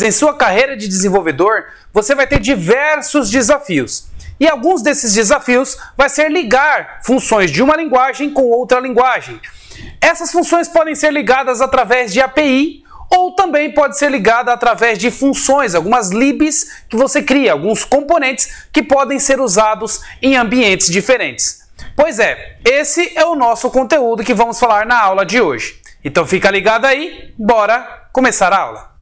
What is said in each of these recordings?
Em sua carreira de desenvolvedor, você vai ter diversos desafios. E alguns desses desafios vai ser ligar funções de uma linguagem com outra linguagem. Essas funções podem ser ligadas através de API ou também pode ser ligada através de funções, algumas libs que você cria, alguns componentes que podem ser usados em ambientes diferentes. Pois é, esse é o nosso conteúdo que vamos falar na aula de hoje. Então fica ligado aí, bora começar a aula.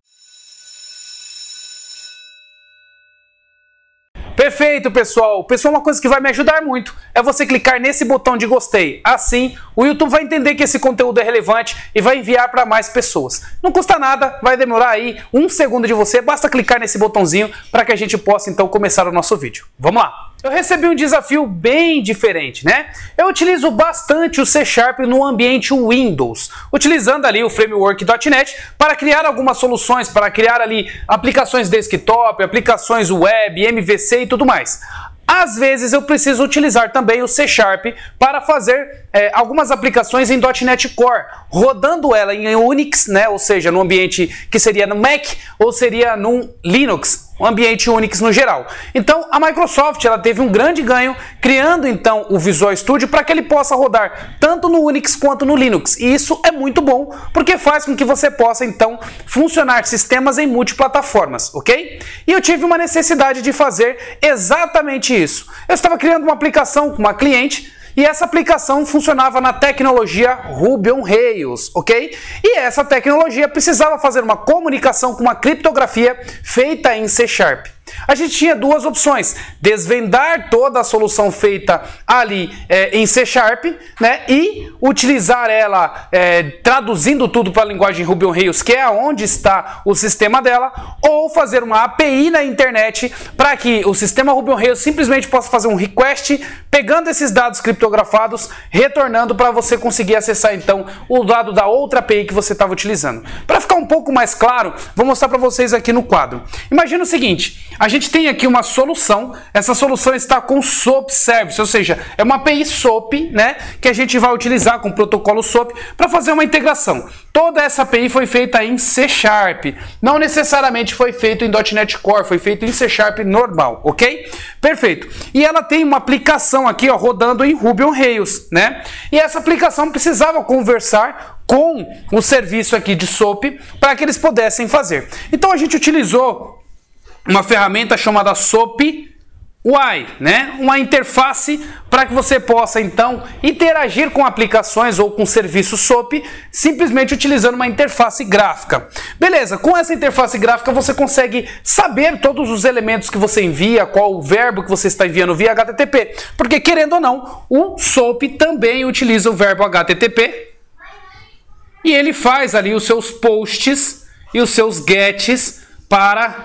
Perfeito, pessoal! Pessoal, uma coisa que vai me ajudar muito é você clicar nesse botão de gostei. Assim, o YouTube vai entender que esse conteúdo é relevante e vai enviar para mais pessoas. Não custa nada, vai demorar aí 1 segundo de você, basta clicar nesse botãozinho para que a gente possa então começar o nosso vídeo. Vamos lá! Eu recebi um desafio bem diferente, né? Eu utilizo bastante o C# no ambiente Windows, utilizando ali o framework.NET para criar algumas soluções, para criar ali aplicações desktop, aplicações web, MVC e tudo mais. Às vezes eu preciso utilizar também o C# para fazer algumas aplicações em .NET Core, rodando ela em Unix, né? Ou seja, no ambiente que seria no Mac ou seria no Linux, um ambiente Unix no geral. Então a Microsoft ela teve um grande ganho criando então o Visual Studio para que ele possa rodar tanto no Unix quanto no Linux. E isso é muito bom porque faz com que você possa então funcionar sistemas em multiplataformas, ok? E eu tive uma necessidade de fazer exatamente isso. Eu estava criando uma aplicação com uma cliente e essa aplicação funcionava na tecnologia Ruby on Rails, ok? E essa tecnologia precisava fazer uma comunicação com uma criptografia feita em C#. A gente tinha duas opções: desvendar toda a solução feita ali em C#, né, e utilizar ela traduzindo tudo para a linguagem Ruby on Rails, que é onde está o sistema dela, ou fazer uma API na internet para que o sistema Ruby on Rails simplesmente possa fazer um request, pegando esses dados criptografados, retornando para você conseguir acessar então o dado da outra API que você estava utilizando. Para ficar um pouco mais claro, vou mostrar para vocês aqui no quadro. Imagina o seguinte: a gente tem aqui uma solução, essa solução está com SOAP Service, ou seja, é uma API SOAP, né, que a gente vai utilizar com o protocolo SOAP para fazer uma integração. Toda essa API foi feita em C#, não necessariamente foi feito em .NET Core, foi feito em C# normal, ok? Perfeito. E ela tem uma aplicação aqui, ó, rodando em Ruby on Rails, né? E essa aplicação precisava conversar com o serviço aqui de SOAP para que eles pudessem fazer. Então a gente utilizou uma ferramenta chamada SOAP UI, né? Uma interface para que você possa então interagir com aplicações ou com serviços SOAP simplesmente utilizando uma interface gráfica. Beleza, com essa interface gráfica você consegue saber todos os elementos que você envia, qual o verbo que você está enviando via HTTP, porque querendo ou não, o SOAP também utiliza o verbo HTTP e ele faz ali os seus posts e os seus gets para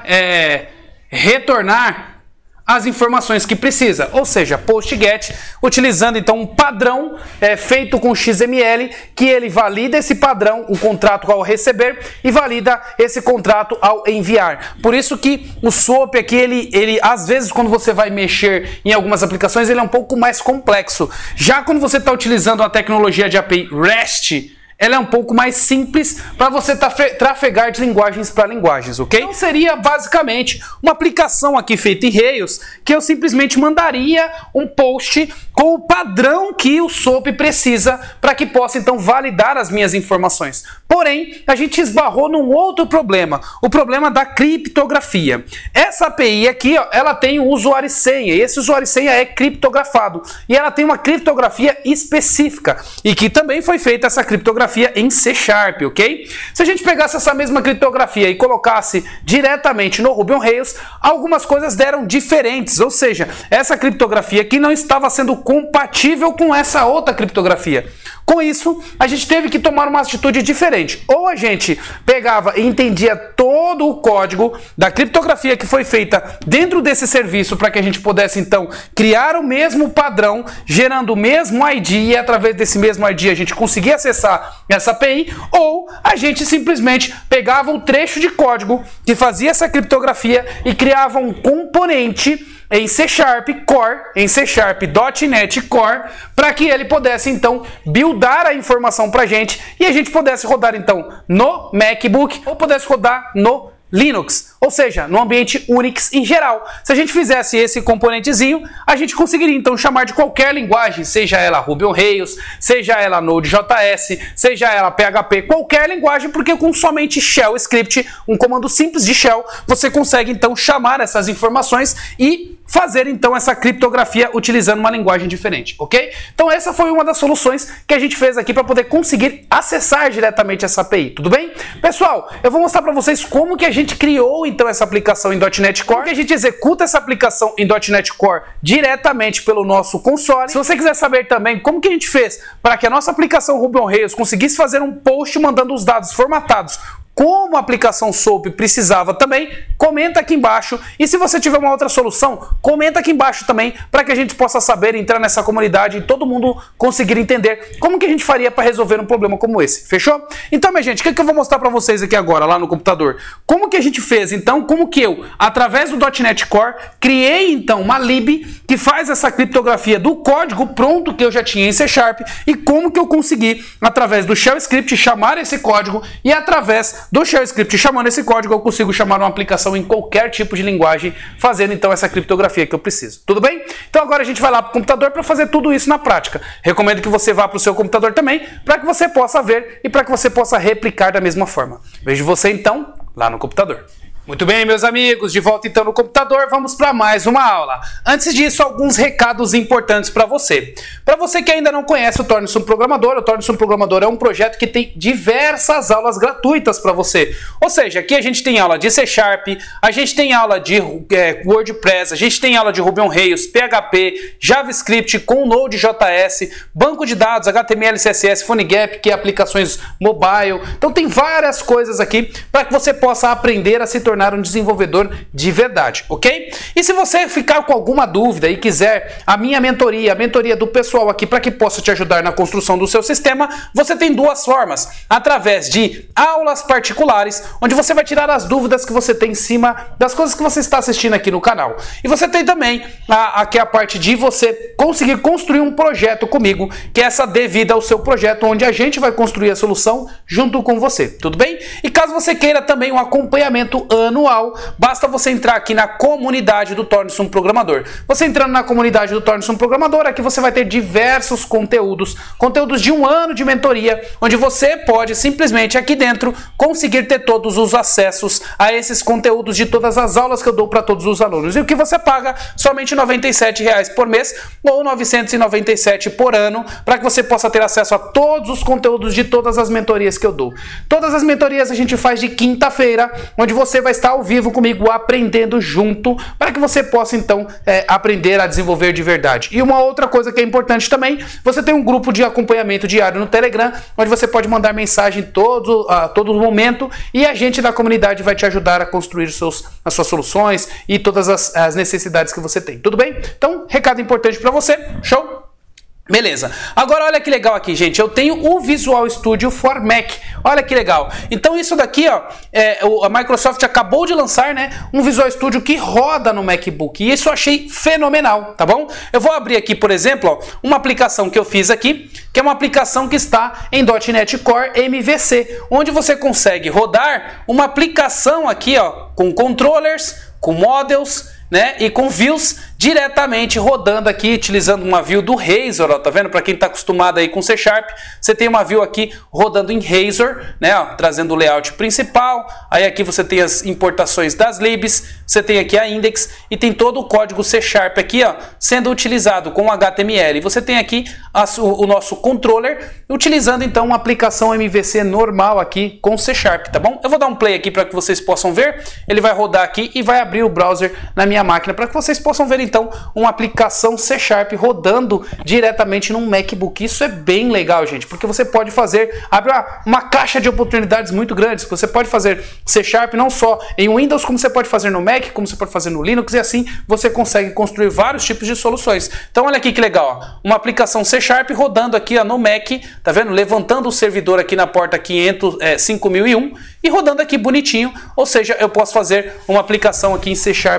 retornar as informações que precisa, ou seja, PostGet, utilizando então um padrão feito com XML, que ele valida esse padrão, o contrato ao receber, e valida esse contrato ao enviar. Por isso que o SOAP aqui, ele às vezes quando você vai mexer em algumas aplicações, ele é um pouco mais complexo. Já quando você está utilizando a tecnologia de API REST, ela é um pouco mais simples para você trafegar de linguagens para linguagens, ok? Então seria basicamente uma aplicação aqui feita em Rails, que eu simplesmente mandaria um post com o padrão que o SOAP precisa para que possa então validar as minhas informações. Porém, a gente esbarrou num outro problema, o problema da criptografia. Essa API aqui, ó, ela tem um usuário e senha, e esse usuário e senha é criptografado, e ela tem uma criptografia específica, e que também foi feita essa criptografia em C#, ok? Se a gente pegasse essa mesma criptografia e colocasse diretamente no Ruby on Rails, algumas coisas deram diferentes, ou seja, essa criptografia aqui não estava sendo compatível com essa outra criptografia. Com isso, a gente teve que tomar uma atitude diferente. Ou a gente pegava e entendia todo o código da criptografia que foi feita dentro desse serviço para que a gente pudesse, então, criar o mesmo padrão, gerando o mesmo ID, e através desse mesmo ID a gente conseguia acessar essa API, ou a gente simplesmente pegava um trecho de código que fazia essa criptografia e criava um componente em C# Core, em C# .NET Core, para que ele pudesse então buildar a informação para a gente e a gente pudesse rodar então no MacBook ou pudesse rodar no Linux, ou seja, no ambiente Unix em geral. Se a gente fizesse esse componentezinho, a gente conseguiria então chamar de qualquer linguagem, seja ela Ruby on Rails, seja ela Node.js, seja ela PHP, qualquer linguagem, porque com somente shell script, um comando simples de shell, você consegue então chamar essas informações e fazer então essa criptografia utilizando uma linguagem diferente, ok? Então essa foi uma das soluções que a gente fez aqui para poder conseguir acessar diretamente essa API, tudo bem? Pessoal, eu vou mostrar para vocês como que a gente criou então essa aplicação em .NET Core, como que a gente executa essa aplicação em .NET Core diretamente pelo nosso console. Se você quiser saber também como que a gente fez para que a nossa aplicação Ruby on Rails conseguisse fazer um post mandando os dados formatados como a aplicação SOAP precisava também, comenta aqui embaixo. E se você tiver uma outra solução, comenta aqui embaixo também, para que a gente possa saber, entrar nessa comunidade e todo mundo conseguir entender como que a gente faria para resolver um problema como esse. Fechou? Então, minha gente, o que eu vou mostrar para vocês aqui agora, lá no computador? Como que a gente fez, então, como que eu, através do .NET Core, criei, então, uma lib que faz essa criptografia do código pronto que eu já tinha em C# e como que eu consegui, através do shell script, chamar esse código e através do shell script chamando esse código, eu consigo chamar uma aplicação em qualquer tipo de linguagem, fazendo então essa criptografia que eu preciso. Tudo bem? Então agora a gente vai lá para o computador para fazer tudo isso na prática. Recomendo que você vá para o seu computador também, para que você possa ver e para que você possa replicar da mesma forma. Vejo você então lá no computador. Muito bem, meus amigos, de volta então no computador, vamos para mais uma aula. Antes disso, alguns recados importantes para você. Para você que ainda não conhece o Torne-se um Programador, o Torne-se um Programador é um projeto que tem diversas aulas gratuitas para você. Ou seja, aqui a gente tem aula de C#, a gente tem aula de WordPress, a gente tem aula de Ruby on Rails, PHP, JavaScript com Node.js, banco de dados, HTML, CSS, PhoneGap, que é aplicações mobile. Então tem várias coisas aqui para que você possa aprender a se tornar um desenvolvedor de verdade, ok? E se você ficar com alguma dúvida e quiser a minha mentoria, a mentoria do pessoal aqui para que possa te ajudar na construção do seu sistema, você tem duas formas, através de aulas particulares, onde você vai tirar as dúvidas que você tem em cima das coisas que você está assistindo aqui no canal. E você tem também aqui a parte de você conseguir construir um projeto comigo, que é essa devida ao seu projeto, onde a gente vai construir a solução junto com você, tudo bem? E caso você queira também um acompanhamento anual, basta você entrar aqui na comunidade do Torne-se um Programador. Você entrando na comunidade do Torne-se um Programador, aqui você vai ter diversos conteúdos de um ano de mentoria, onde você pode simplesmente aqui dentro conseguir ter todos os acessos a esses conteúdos de todas as aulas que eu dou para todos os alunos. E o que você paga? Somente R$ 97,00 por mês ou R$ 997 por ano, para que você possa ter acesso a todos os conteúdos de todas as mentorias que eu dou. Todas as mentorias a gente faz de quinta-feira, onde você vai estar ao vivo comigo aprendendo junto, para que você possa então aprender a desenvolver de verdade. E uma outra coisa que é importante também, você tem um grupo de acompanhamento diário no Telegram, onde você pode mandar mensagem a todo momento e a gente da comunidade vai te ajudar a construir as suas soluções e todas as necessidades que você tem. Tudo bem? Então, recado importante para você. Show? Beleza, agora olha que legal aqui, gente, eu tenho o Visual Studio for Mac, olha que legal. Então isso daqui, ó, a Microsoft acabou de lançar, né, um Visual Studio que roda no MacBook, e isso eu achei fenomenal, tá bom? Eu vou abrir aqui, por exemplo, ó, uma aplicação que eu fiz aqui, que é uma aplicação que está em .NET Core MVC, onde você consegue rodar uma aplicação aqui, ó, com controllers, com models, né, e com views diretamente rodando aqui, utilizando uma view do Razor, ó, tá vendo? Para quem está acostumado aí com C#, você tem uma view aqui rodando em Razor, né, ó, trazendo o layout principal. Aí aqui você tem as importações das libs, você tem aqui a index e tem todo o código C# aqui, ó, sendo utilizado com HTML. Você tem aqui o nosso controller utilizando então uma aplicação MVC normal aqui com C#, tá bom? Eu vou dar um play aqui para que vocês possam ver. Ele vai rodar aqui e vai abrir o browser na minha máquina para que vocês possam ver então uma aplicação C# rodando diretamente num MacBook. Isso é bem legal, gente, porque você pode abre uma caixa de oportunidades muito grandes. Você pode fazer C# não só em Windows, como você pode fazer no Mac, como você pode fazer no Linux, e assim você consegue construir vários tipos de soluções. Então olha aqui que legal, ó, uma aplicação C# rodando aqui, ó, no Mac, tá vendo? Levantando o servidor aqui na porta 5001 e rodando aqui bonitinho, ou seja, eu posso fazer uma aplicação aqui em C#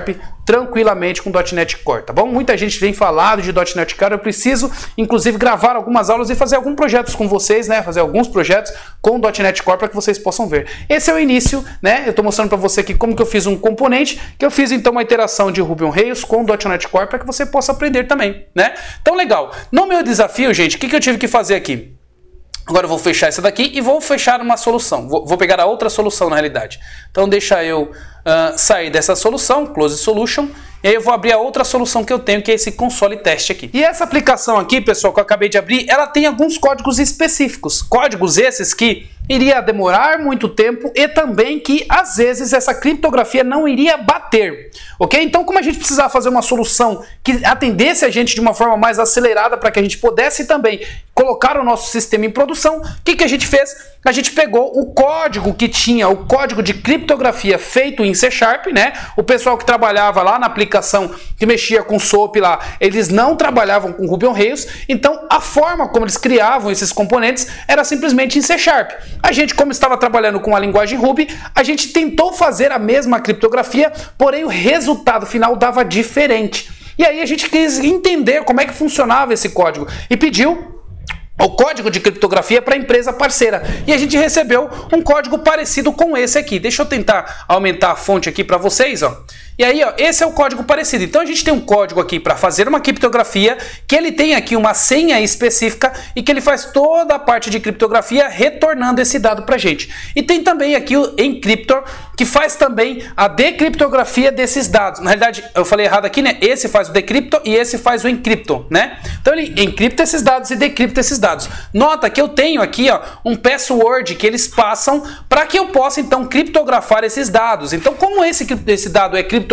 tranquilamente com .NET Core, tá bom? Muita gente vem falado de .NET Core, eu preciso, inclusive, gravar algumas aulas e fazer alguns projetos com vocês, né? Fazer alguns projetos com .NET Core para que vocês possam ver. Esse é o início, né? Eu estou mostrando para você aqui como que eu fiz um componente, que eu fiz então uma iteração de Ruby on Rails com .NET Core para que você possa aprender também, né? Então, legal. No meu desafio, gente, o que eu tive que fazer aqui? Agora eu vou fechar essa daqui e vou fechar uma solução. Vou pegar a outra solução na realidade. Então deixa eu sair dessa solução, Close Solution, e aí eu vou abrir a outra solução que eu tenho, que é esse console teste aqui. E essa aplicação aqui, pessoal, que eu acabei de abrir, ela tem alguns códigos específicos. Códigos esses que iria demorar muito tempo e também que, às vezes, essa criptografia não iria bater, ok? Então, como a gente precisava fazer uma solução que atendesse a gente de uma forma mais acelerada para que a gente pudesse também colocar o nosso sistema em produção, o que a gente fez? A gente pegou o código que tinha, o código de criptografia feito em C#, né? O pessoal que trabalhava lá na aplicação que mexia com SOAP lá, eles não trabalhavam com Ruby on Rails, então a forma como eles criavam esses componentes era simplesmente em C#. A gente, como estava trabalhando com a linguagem Ruby, a gente tentou fazer a mesma criptografia, porém o resultado final dava diferente. E aí a gente quis entender como é que funcionava esse código e pediu o código de criptografia para a empresa parceira. E a gente recebeu um código parecido com esse aqui. Deixa eu tentar aumentar a fonte aqui para vocês, ó. E aí, ó, esse é o código parecido. Então a gente tem um código aqui para fazer uma criptografia, que ele tem aqui uma senha específica e que ele faz toda a parte de criptografia retornando esse dado para a gente. E tem também aqui o encryptor, que faz também a decriptografia desses dados. Na realidade, eu falei errado aqui, né? Esse faz o decrypto e esse faz o encrypto, né? Então ele encripta esses dados e decripta esses dados. Nota que eu tenho aqui, ó, um password que eles passam para que eu possa então criptografar esses dados. Então, como esse dado é criptografado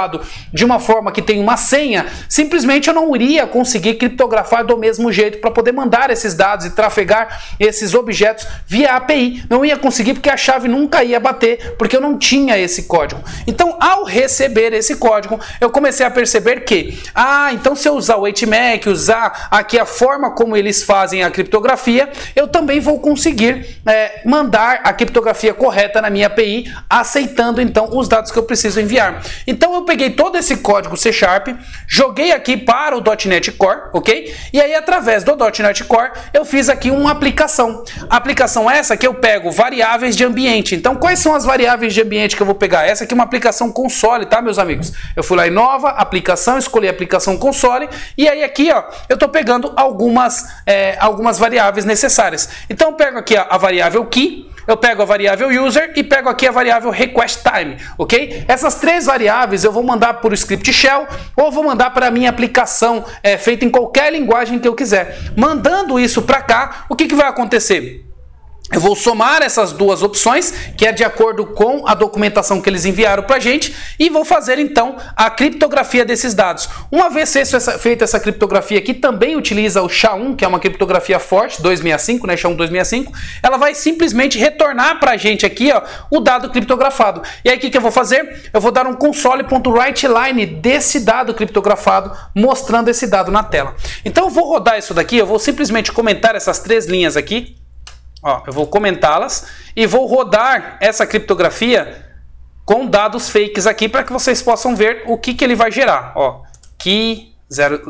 de uma forma que tem uma senha, simplesmente eu não iria conseguir criptografar do mesmo jeito para poder mandar esses dados e trafegar esses objetos via API. Não ia conseguir porque a chave nunca ia bater, porque eu não tinha esse código. Então, ao receber esse código, eu comecei a perceber que, então se eu usar o HMAC, usar aqui a forma como eles fazem a criptografia, eu também vou conseguir mandar a criptografia correta na minha API, aceitando então os dados que eu preciso enviar. Então eu peguei todo esse código C#, joguei aqui para o .NET Core, ok? E aí através do .NET Core eu fiz aqui uma aplicação. A aplicação essa que eu pego variáveis de ambiente. Então quais são as variáveis de ambiente que eu vou pegar? Essa aqui é uma aplicação console, tá, meus amigos? Eu fui lá em nova, aplicação, escolhi a aplicação console e aí aqui, ó, eu tô pegando algumas variáveis necessárias. Então eu pego aqui a variável key, eu pego a variável user e pego aqui a variável request time, ok? Essas três variáveis eu vou mandar por script shell ou vou mandar para a minha aplicação feita em qualquer linguagem que eu quiser. Mandando isso para cá, o que vai acontecer? Eu vou somar essas duas opções, que é de acordo com a documentação que eles enviaram para a gente, e vou fazer então a criptografia desses dados. Uma vez feita essa criptografia, que também utiliza o SHA-1, que é uma criptografia forte, 265, né, SHA-1 265, ela vai simplesmente retornar para a gente aqui, ó, o dado criptografado. E aí o que eu vou fazer? Eu vou dar um console.writeLine desse dado criptografado, mostrando esse dado na tela. Então eu vou rodar isso daqui, eu vou simplesmente comentar essas três linhas aqui. Ó, eu vou comentá-las e vou rodar essa criptografia com dados fakes aqui para que vocês possam ver o que ele vai gerar. Ó, key 000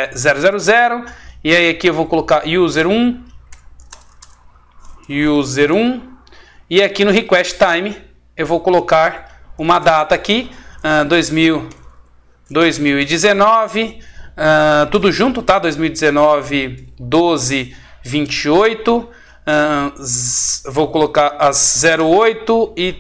e aí aqui eu vou colocar user 1 e aqui no request time eu vou colocar uma data aqui, 2019, tudo junto, tá? 2019 12/28. Vou colocar as 08 e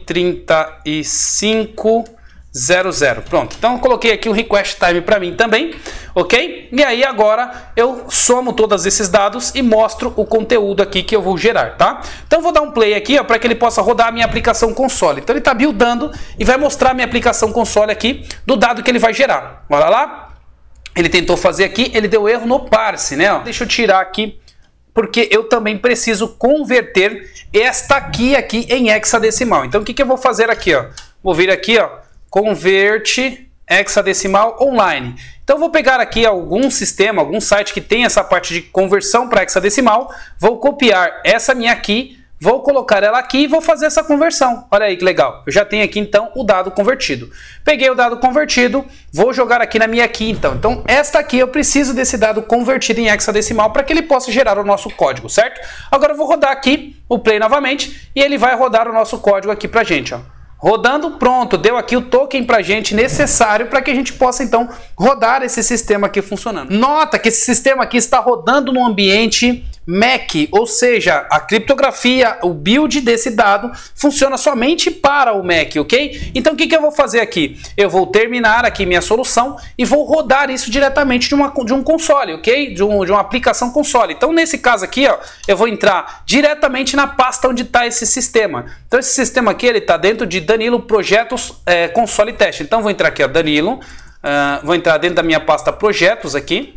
35:00. Pronto, então eu coloquei aqui o request time para mim também, ok? E aí agora eu somo todos esses dados e mostro o conteúdo aqui que eu vou gerar, tá? Então eu vou dar um play aqui para que ele possa rodar a minha aplicação console. Então ele está buildando e vai mostrar a minha aplicação console aqui do dado que ele vai gerar. Olha lá, ele tentou fazer aqui, ele deu erro no parse, né? Ó, deixa eu tirar aqui, porque eu também preciso converter esta aqui em hexadecimal. Então o que eu vou fazer aqui? Ó? Vou vir aqui, ó, converte hexadecimal online. Então eu vou pegar aqui algum sistema, algum site que tem essa parte de conversão para hexadecimal, vou copiar essa minha aqui, vou colocar ela aqui e vou fazer essa conversão. Olha aí que legal. Eu já tenho aqui então o dado convertido. Peguei o dado convertido, vou jogar aqui na minha key então. Então esta aqui eu preciso desse dado convertido em hexadecimal para que ele possa gerar o nosso código, certo? Agora eu vou rodar aqui o play novamente e ele vai rodar o nosso código aqui pra gente, ó. Rodando, pronto, deu aqui o token pra gente necessário para que a gente possa então rodar esse sistema aqui funcionando. Nota que esse sistema aqui está rodando no ambiente Mac, ou seja, a criptografia, o build desse dado funciona somente para o Mac, ok? Então o que eu vou fazer aqui? Eu vou terminar aqui minha solução e vou rodar isso diretamente de um console, ok? De uma aplicação console. Então nesse caso aqui, ó, eu vou entrar diretamente na pasta onde está esse sistema. Então esse sistema aqui, ele está dentro de Danilo Projetos Console Teste. Então vou entrar aqui, ó, Danilo, vou entrar dentro da minha pasta Projetos aqui,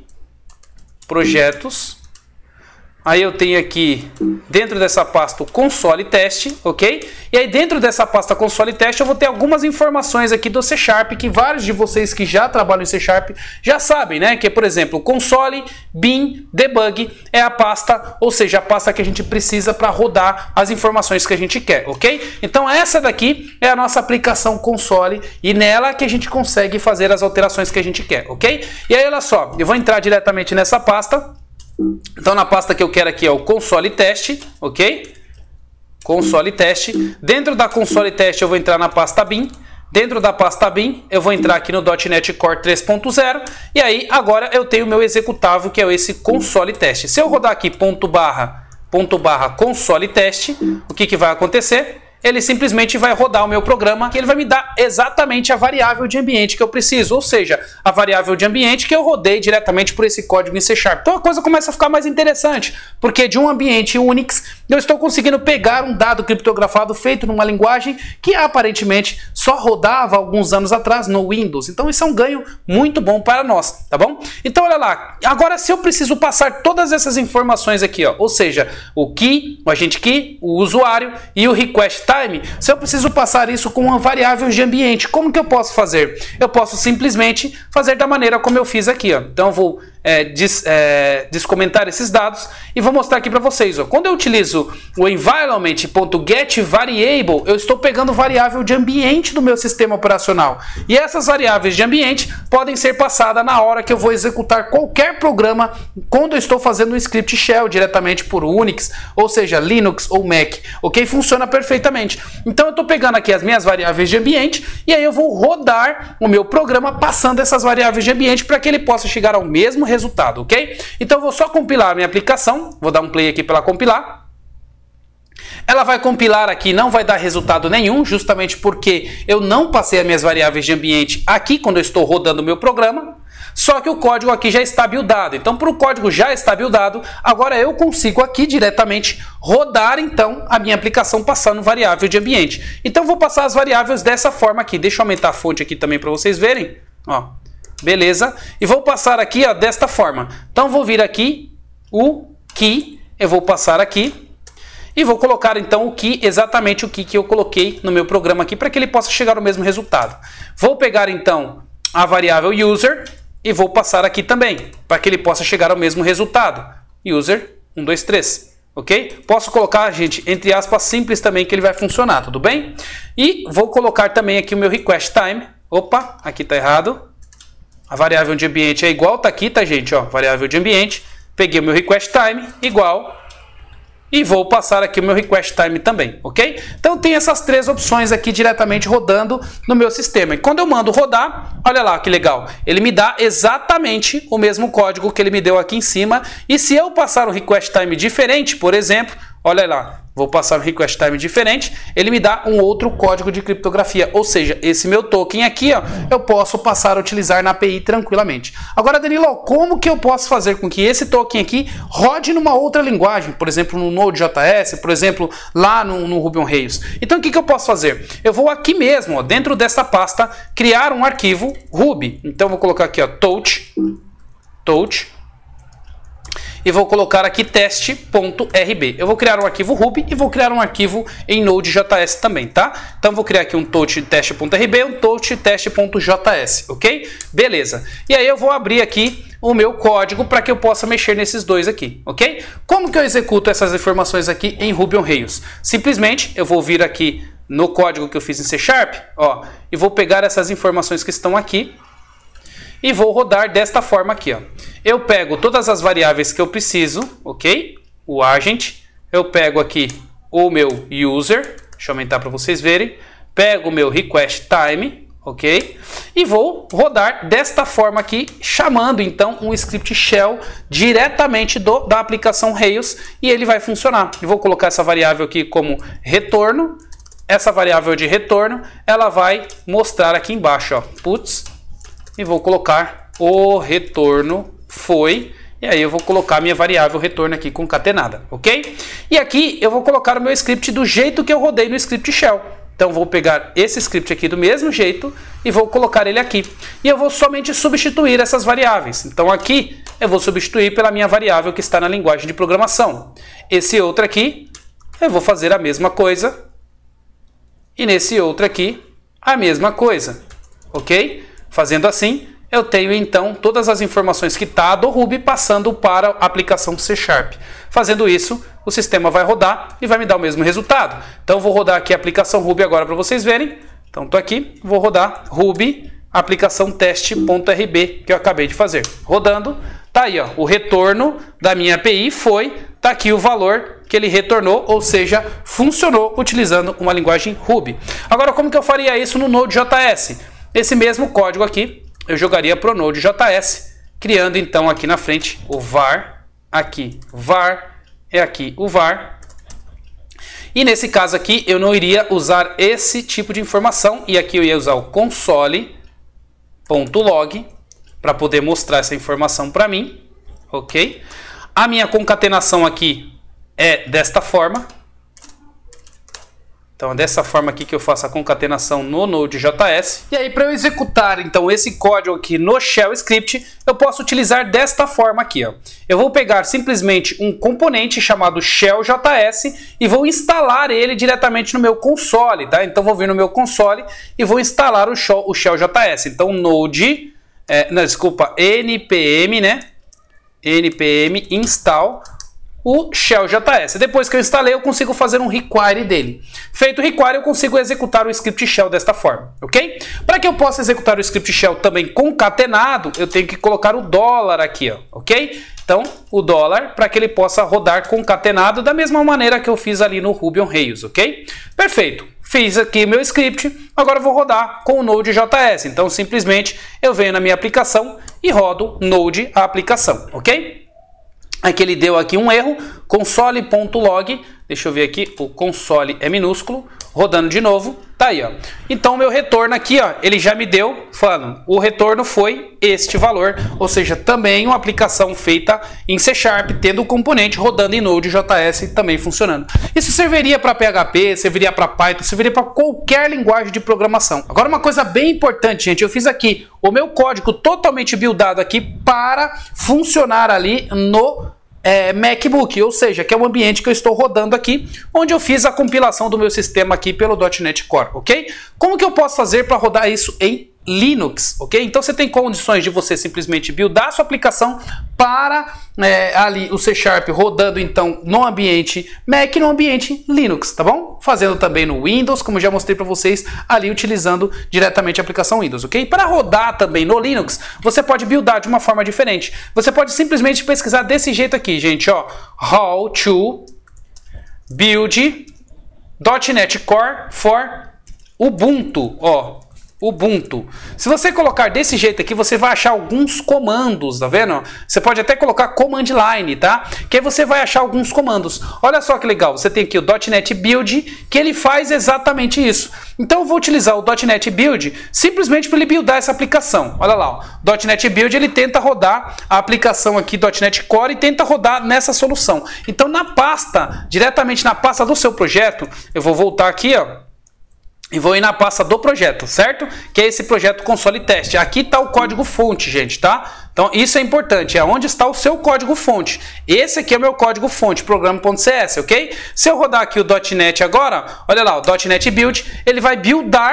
Projetos. Aí eu tenho aqui, dentro dessa pasta, o console teste, ok? E aí dentro dessa pasta console teste eu vou ter algumas informações aqui do C Sharp, que vários de vocês que já trabalham em C Sharp já sabem, né? Que é, por exemplo, console, bin, debug é a pasta, ou seja, a pasta que a gente precisa para rodar as informações que a gente quer, ok? Então essa daqui é a nossa aplicação console e nela que a gente consegue fazer as alterações que a gente quer, ok? E aí olha só, eu vou entrar diretamente nessa pasta. Então na pasta que eu quero aqui é o console teste, ok? Console teste. Dentro da console teste eu vou entrar na pasta bin. Dentro da pasta bin eu vou entrar aqui no .NET Core 3.0 e aí agora eu tenho o meu executável que é esse console teste. Se eu rodar aqui ponto barra console teste, o que vai acontecer? Ele simplesmente vai rodar o meu programa e ele vai me dar exatamente a variável de ambiente que eu preciso, ou seja, a variável de ambiente que eu rodei diretamente por esse código em C Sharp. Então a coisa começa a ficar mais interessante, porque de um ambiente Unix eu estou conseguindo pegar um dado criptografado feito numa linguagem que aparentemente só rodava alguns anos atrás no Windows. Então isso é um ganho muito bom para nós, tá bom? Então olha lá, agora se eu preciso passar todas essas informações aqui, ó, ou seja, o key, o agente key, o usuário e o request time, se eu preciso passar isso com uma variável de ambiente, como que eu posso fazer? Eu posso simplesmente fazer da maneira como eu fiz aqui, ó. Então eu vou descomentar esses dados e vou mostrar aqui para vocês, ó. Quando eu utilizo o environment.getVariable, eu estou pegando variável de ambiente do meu sistema operacional. E essas variáveis de ambiente podem ser passadas na hora que eu vou executar qualquer programa quando eu estou fazendo um script shell diretamente por Unix, ou seja, Linux ou Mac, ok? Funciona perfeitamente. Então eu estou pegando aqui as minhas variáveis de ambiente e aí eu vou rodar o meu programa passando essas variáveis de ambiente para que ele possa chegar ao mesmo resultado, ok? Então eu vou só compilar a minha aplicação, vou dar um play aqui para ela compilar. Ela vai compilar aqui, não vai dar resultado nenhum, justamente porque eu não passei as minhas variáveis de ambiente aqui quando eu estou rodando o meu programa. Só que o código aqui já está buildado. Então, para o código já estar buildado, agora eu consigo aqui diretamente rodar então a minha aplicação passando variável de ambiente. Então, eu vou passar as variáveis dessa forma aqui. Deixa eu aumentar a fonte aqui também para vocês verem. Ó, beleza? E vou passar aqui, ó, desta forma. Então, vou vir aqui o key, eu vou passar aqui e vou colocar então o key, exatamente o key que eu coloquei no meu programa aqui para que ele possa chegar ao mesmo resultado. Vou pegar então a variável user e vou passar aqui também, para que ele possa chegar ao mesmo resultado. User 123, ok? Posso colocar, gente, entre aspas, simples também, que ele vai funcionar, tudo bem? E vou colocar também aqui o meu request time. Opa, aqui tá errado. A variável de ambiente é igual, tá aqui, tá, gente? Ó, variável de ambiente. Peguei o meu request time, igual. E vou passar aqui o meu request time também, ok? Então tem essas três opções aqui diretamente rodando no meu sistema. E quando eu mando rodar, olha lá que legal, ele me dá exatamente o mesmo código que ele me deu aqui em cima. E se eu passar um request time diferente, por exemplo, olha lá, vou passar um request time diferente, ele me dá um outro código de criptografia. Ou seja, esse meu token aqui, ó, eu posso passar a utilizar na API tranquilamente. Agora, Danilo, como que eu posso fazer com que esse token aqui rode numa outra linguagem? Por exemplo, no Node.js, por exemplo, lá no Ruby on Rails. Então, o que eu posso fazer? Eu vou aqui mesmo, ó, dentro dessa pasta, criar um arquivo Ruby. Então, eu vou colocar aqui, ó, touch, e vou colocar aqui teste.rb. Eu vou criar um arquivo Ruby e vou criar um arquivo em Node.js também, tá? Então vou criar aqui um touch teste.rb e um touch teste.js, ok? Beleza. E aí eu vou abrir aqui o meu código para que eu possa mexer nesses dois aqui, ok? Como que eu executo essas informações aqui em Ruby on Rails? Simplesmente eu vou vir aqui no código que eu fiz em C#, ó, e vou pegar essas informações que estão aqui e vou rodar desta forma aqui, ó. Eu pego todas as variáveis que eu preciso, ok? O agent, eu pego aqui o meu user, deixa eu aumentar para vocês verem, pego o meu request time, ok? E vou rodar desta forma aqui, chamando então um script shell diretamente da aplicação Rails e ele vai funcionar. Eu vou colocar essa variável aqui como retorno. Essa variável de retorno, ela vai mostrar aqui embaixo, ó, puts, e vou colocar o retorno foi, e aí eu vou colocar minha variável retorno aqui concatenada, ok? E aqui eu vou colocar o meu script do jeito que eu rodei no script shell. Então vou pegar esse script aqui do mesmo jeito e vou colocar ele aqui. E eu vou somente substituir essas variáveis. Então aqui eu vou substituir pela minha variável que está na linguagem de programação. Esse outro aqui eu vou fazer a mesma coisa. E nesse outro aqui, a mesma coisa, ok? Fazendo assim, eu tenho então todas as informações que está do Ruby passando para a aplicação C#. Fazendo isso, o sistema vai rodar e vai me dar o mesmo resultado. Então, vou rodar aqui a aplicação Ruby agora para vocês verem. Então, estou aqui, vou rodar Ruby, aplicação teste.rb, que eu acabei de fazer. Rodando, tá aí, ó, o retorno da minha API foi, tá aqui o valor que ele retornou, ou seja, funcionou utilizando uma linguagem Ruby. Agora, como que eu faria isso no Node.js? Esse mesmo código aqui, eu jogaria para o Node.js, criando então aqui na frente o var, aqui var, é aqui o var. E nesse caso aqui, eu não iria usar esse tipo de informação, e aqui eu ia usar o console.log, para poder mostrar essa informação para mim, ok? A minha concatenação aqui é desta forma. Então é dessa forma aqui que eu faço a concatenação no Node.js. E aí para eu executar então esse código aqui no Shell Script, eu posso utilizar desta forma aqui, ó. Eu vou pegar simplesmente um componente chamado Shell.js e vou instalar ele diretamente no meu console, tá? Então vou vir no meu console e vou instalar o Shell.js. Então npm, né? npm install o Shell.js. Depois que eu instalei, eu consigo fazer um require dele. Feito o require, eu consigo executar o script shell desta forma, ok? Para que eu possa executar o script shell também concatenado, eu tenho que colocar o dólar aqui, ó, ok? Então, o dólar, para que ele possa rodar concatenado da mesma maneira que eu fiz ali no Ruby on Rails, ok? Perfeito. Fiz aqui meu script, agora eu vou rodar com o Node.js. Então, simplesmente, eu venho na minha aplicação e rodo Node a aplicação, ok? Aqui ele deu aqui um erro, console.log, deixa eu ver aqui, o console é minúsculo, rodando de novo, tá aí, ó. Então o meu retorno aqui, ó, ele já me deu, falando, o retorno foi este valor, ou seja, também uma aplicação feita em C#, tendo o componente rodando em Node.js também funcionando. Isso serviria para PHP, serviria para Python, serviria para qualquer linguagem de programação. Agora uma coisa bem importante, gente, eu fiz aqui o meu código totalmente buildado aqui para funcionar ali no MacBook, ou seja, que é o ambiente que eu estou rodando aqui, onde eu fiz a compilação do meu sistema aqui pelo .NET Core, ok? Como que eu posso fazer para rodar isso em Linux, ok? Então você tem condições de você simplesmente buildar a sua aplicação para ali o C# rodando então no ambiente Mac e no ambiente Linux, tá bom? Fazendo também no Windows, como já mostrei para vocês, ali utilizando diretamente a aplicação Windows, ok? Para rodar também no Linux, você pode buildar de uma forma diferente. Você pode simplesmente pesquisar desse jeito aqui, gente, ó, how to build .NET Core for Ubuntu, ó. Ubuntu. Se você colocar desse jeito aqui, você vai achar alguns comandos, tá vendo? Você pode até colocar command line, tá? Que aí você vai achar alguns comandos. Olha só que legal, você tem aqui o .NET Build, que ele faz exatamente isso. Então eu vou utilizar o .NET Build simplesmente para ele buildar essa aplicação. Olha lá, ó. O .NET Build ele tenta rodar a aplicação aqui .NET Core e tenta rodar nessa solução. Então na pasta, diretamente na pasta do seu projeto, eu vou voltar aqui, ó. E vou ir na pasta do projeto, certo? Que é esse projeto console teste. Aqui está o código fonte, gente, tá? Então isso é importante, é onde está o seu código fonte. Esse aqui é o meu código fonte, programa.cs, ok? Se eu rodar aqui o .NET agora, olha lá, o .NET Build, ele vai buildar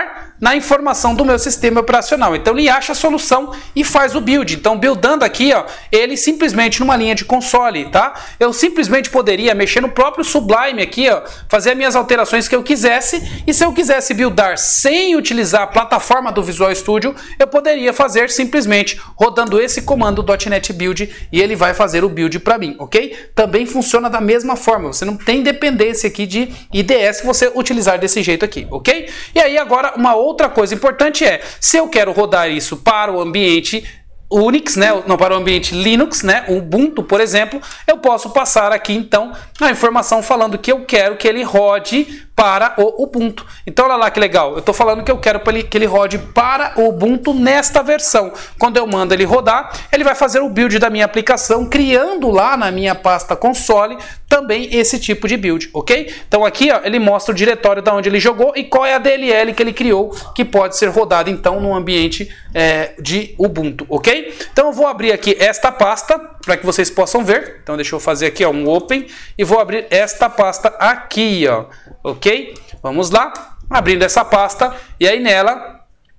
na informação do meu sistema operacional. Então ele acha a solução e faz o build. Então buildando aqui, ó, ele simplesmente numa linha de console, tá? Eu simplesmente poderia mexer no próprio Sublime aqui, ó, fazer as minhas alterações que eu quisesse, e se eu quisesse buildar sem utilizar a plataforma do Visual Studio, eu poderia fazer simplesmente rodando esse comando .NET Build e ele vai fazer o build para mim, ok? Também funciona da mesma forma, você não tem dependência aqui de IDE se você utilizar desse jeito aqui, ok? E aí agora uma outra coisa importante é, se eu quero rodar isso para o ambiente Unix, né, não, para o ambiente Linux, né, Ubuntu, por exemplo, eu posso passar aqui então a informação falando que eu quero que ele rode para o Ubuntu. Então olha lá que legal, eu estou falando que eu quero que ele rode para o Ubuntu nesta versão. Quando eu mando ele rodar, ele vai fazer o build da minha aplicação, criando lá na minha pasta console também esse tipo de build, ok? Então aqui ó, ele mostra o diretório da onde ele jogou e qual é a DLL que ele criou, que pode ser rodada então no ambiente de Ubuntu, ok? Então eu vou abrir aqui esta pasta para que vocês possam ver. Então deixa eu fazer aqui ó, um open e vou abrir esta pasta aqui, ó, ok? Vamos lá, abrindo essa pasta e aí nela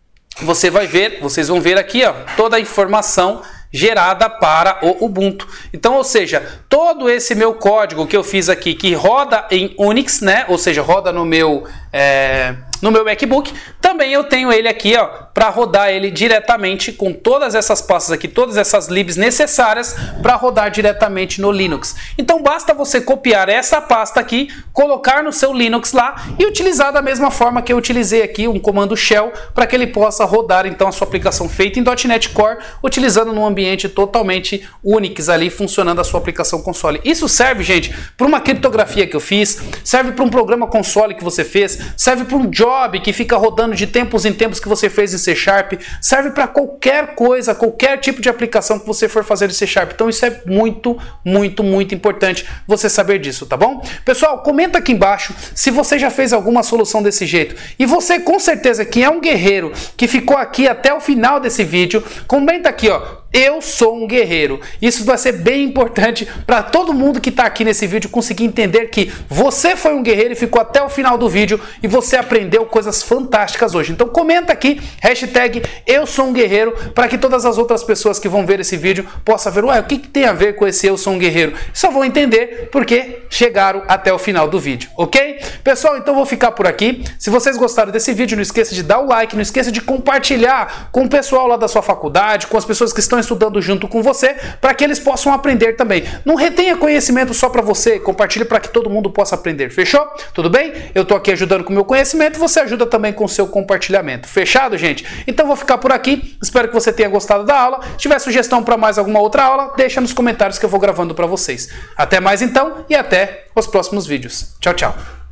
vocês vão ver aqui ó, toda a informação gerada para o Ubuntu. Então, ou seja, todo esse meu código que eu fiz aqui, que roda em Unix, né? Ou seja, roda no meu MacBook, também eu tenho ele aqui, ó, para rodar ele diretamente com todas essas pastas aqui, todas essas libs necessárias para rodar diretamente no Linux. Então basta você copiar essa pasta aqui, colocar no seu Linux lá e utilizar da mesma forma que eu utilizei aqui um comando shell para que ele possa rodar então a sua aplicação feita em .NET Core, utilizando num ambiente totalmente Unix ali, funcionando a sua aplicação console. Isso serve, gente, para uma criptografia que eu fiz, serve para um programa console que você fez, serve para um job que fica rodando de tempos em tempos que você fez em C#, serve para qualquer coisa, qualquer tipo de aplicação que você for fazer em C#. Então isso é muito, muito, muito importante você saber disso, tá bom? Pessoal, comenta aqui embaixo se você já fez alguma solução desse jeito. E você com certeza que é um guerreiro que ficou aqui até o final desse vídeo, comenta aqui, ó. Eu sou um guerreiro. Isso vai ser bem importante para todo mundo que está aqui nesse vídeo conseguir entender que você foi um guerreiro e ficou até o final do vídeo e você aprendeu coisas fantásticas hoje. Então comenta aqui, hashtag eu sou um guerreiro, para que todas as outras pessoas que vão ver esse vídeo possam ver, ué, o que tem a ver com esse eu sou um guerreiro? Só vão entender porque chegaram até o final do vídeo, ok? Pessoal, então vou ficar por aqui. Se vocês gostaram desse vídeo, não esqueça de dar o like, não esqueça de compartilhar com o pessoal lá da sua faculdade, com as pessoas que estão estudando junto com você, para que eles possam aprender também. Não retenha conhecimento só para você, compartilhe para que todo mundo possa aprender. Fechou? Tudo bem? Eu tô aqui ajudando com o meu conhecimento, você ajuda também com o seu compartilhamento. Fechado, gente? Então vou ficar por aqui. Espero que você tenha gostado da aula. Se tiver sugestão para mais alguma outra aula, deixa nos comentários que eu vou gravando para vocês. Até mais então e até os próximos vídeos. Tchau, tchau.